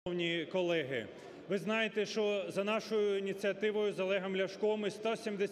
Шановні колеги, ви знаєте, що за нашою ініціативою з Олегом Ляшком і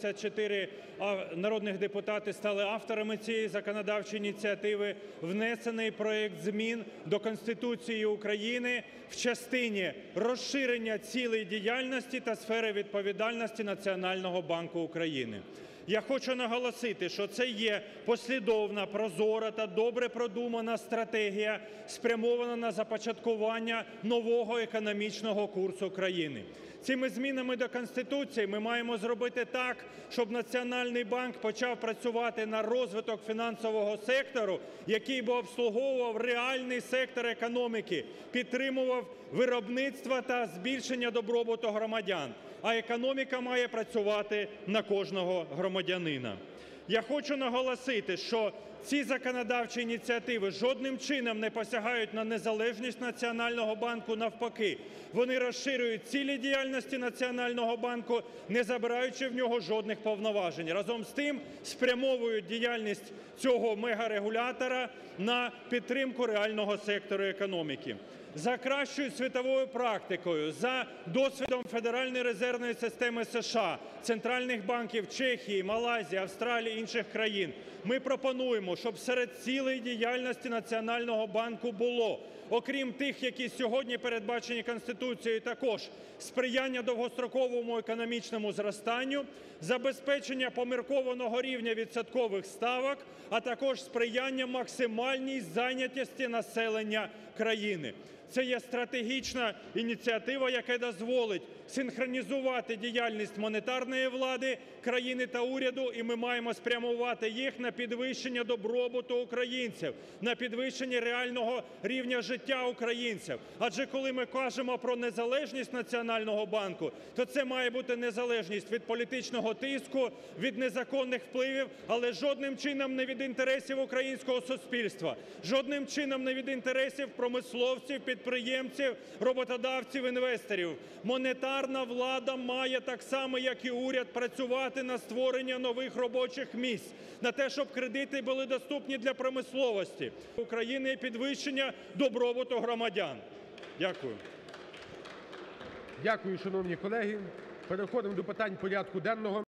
174 народних депутати стали авторами цієї законодавчої ініціативи, внесений проект змін до Конституції України в частині розширення цілей діяльності та сфери відповідальності Національного банку України. Я хочу наголосити, що це є послідовна, прозора та добре продумана стратегія, спрямована на започаткування нового економічного курсу країни. Цими змінами до Конституції ми маємо зробити так, щоб Національний банк почав працювати на розвиток фінансового сектору, який би обслуговував реальний сектор економіки, підтримував виробництво та збільшення добробуту громадян, а економіка має працювати на кожного громадянина. Я хочу наголосити, що ці законодавчі ініціативи жодним чином не посягають на незалежність Національного банку, навпаки, вони розширюють цілі діяльності Національного банку, не забираючи в нього жодних повноважень. Разом з тим спрямовують діяльність цього мегарегулятора на підтримку реального сектору економіки. За кращою світовою практикою, за досвідом Федеральної резервної системи США, центральних банків Чехії, Малайзії, Австралії і інших країн, ми пропонуємо, щоб серед цілей діяльності Національного банку було, окрім тих, які сьогодні передбачені Конституцією, також сприяння довгостроковому економічному зростанню, забезпечення поміркованого рівня відсоткових ставок, а також сприяння максимальній зайнятості населення країни. Це є стратегічна ініціатива, яка дозволить синхронізувати діяльність монетарної влади країни та уряду, і ми маємо спрямувати їх на підвищення добробуту українців, на підвищення реального рівня життя українців. Адже коли ми кажемо про незалежність Національного банку, то це має бути незалежність від політичного тиску, від незаконних впливів, але жодним чином не від інтересів українського суспільства, жодним чином не від інтересів промисловців, підприємців, роботодавців, інвесторів. Монетарна влада має так само, як і уряд, працювати на створення нових робочих місць, на те, щоб кредити були доступні для промисловості України і підвищення добробуту громадян. Дякую. Дякую, шановні колеги. Переходимо до питань порядку денного.